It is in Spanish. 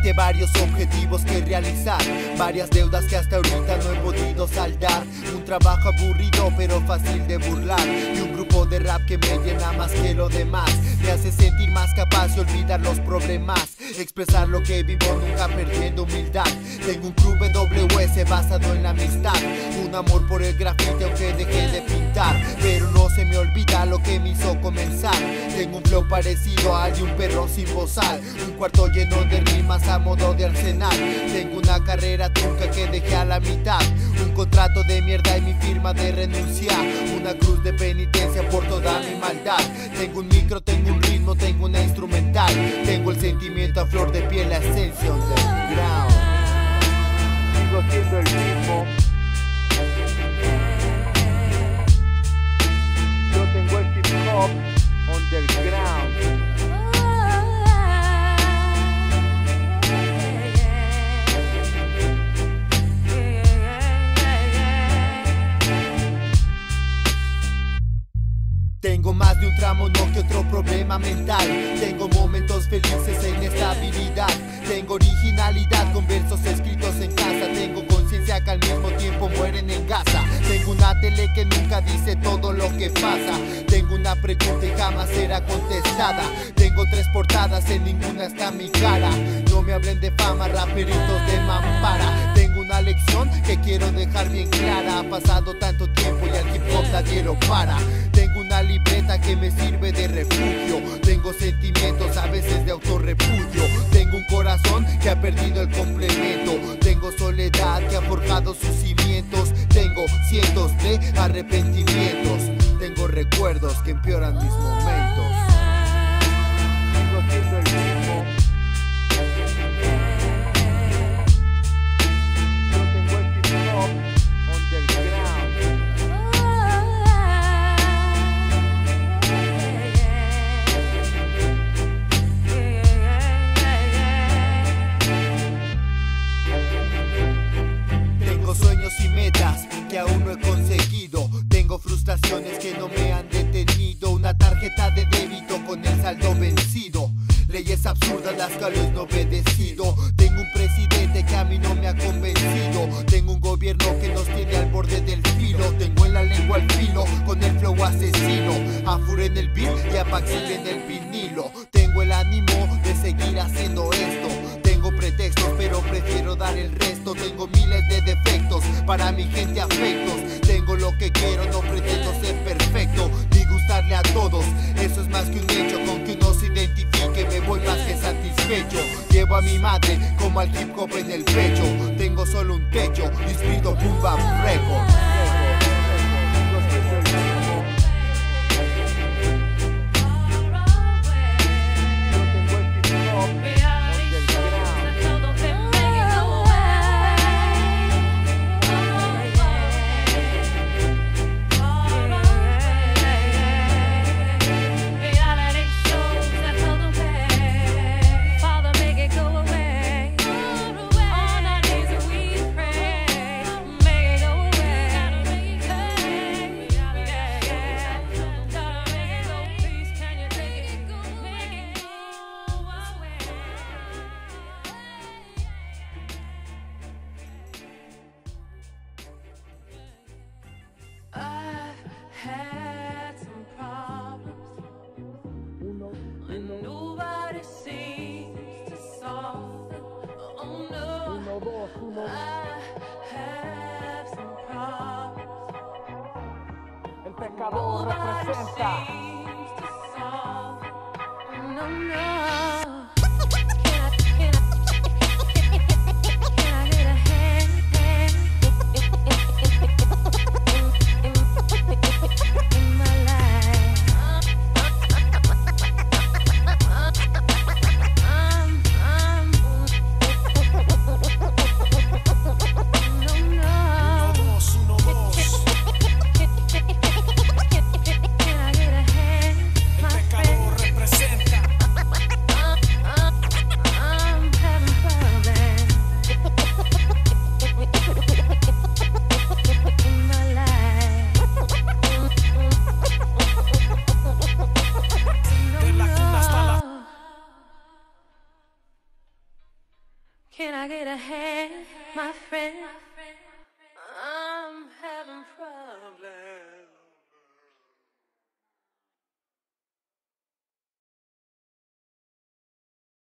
mente varios objetivos que realizar, varias deudas que hasta ahorita no he podido saldar, un trabajo aburrido pero fácil de burlar, y un grupo de rap que me llena más que lo demás, me hace sentir más capaz de olvidar los problemas, expresar lo que vivo nunca perdiendo humildad. Tengo un club WS basado en la amistad, un amor por el grafite aunque dejé de pintar, pero no se me olvida lo que me hizo comenzar. Tengo un flow parecido al de un perro sin bozal, un cuarto lleno de rimas a modo de arsenal. Tengo una carrera trunca que dejé a la mitad, un contrato de mierda y mi firma de renuncia, una cruz de penitencia por toda mi maldad. Tengo un micro, tengo un ritmo, tengo una instrumental, tengo el sentimiento a flor de piel, la esencia underground. Sigo siendo el mismo. Yo tengo el hip hop underground. Tengo más de un tramo, no que otro problema mental. Tengo momentos felices e inestabilidad. Tengo originalidad con versos escritos en casa. Tengo conciencia que al mismo tiempo mueren en Gaza. Tengo una tele que nunca dice todo lo que pasa. Tengo una pregunta y jamás será contestada. Tengo 3 portadas, en ninguna está mi cara. No me hablen de fama, raperitos de mampara. Tengo una lección que quiero dejar bien clara. Ha pasado tanto tiempo y al hip hop nadie lo para. Tengo una libreta que me sirve de refugio. Tengo sentimientos a veces de autorrepudio. Tengo un corazón que ha perdido el complemento. Tengo soledad que ha forjado sus cimientos. Tengo cientos de arrepentimientos. Tengo recuerdos que empeoran mis momentos. Sigo siendo el mismo. Yo tengo el hip hop underground. Tengo sueños y metas que aún no he conseguido. Tengo frustraciones que no me han detenido. Una tarjeta de débito con el saldo vencido. Leyes absurdas las cuales no he obedecido. Tengo un presidente que a mí no me ha convencido. Tengo un gobierno que nos tiene al borde del filo. Tengo en la lengua el filo con el flow asesino. A Fure en el beat y a Paxil en el vinilo. Tengo el ánimo de seguir haciendo esto. Tengo pretextos pero prefiero dar el resto. Tengo miles de defectos, para mi gente afectos. Tengo lo que quiero, no pretendo ser perfecto ni gustarle a todos, eso es más que un hecho. Con que uno se identifique me voy más que satisfecho. Llevo a mi madre como al hip hop en el pecho. Tengo solo un techo, inscrito Boom Bap Records. El pecador representa. my friend.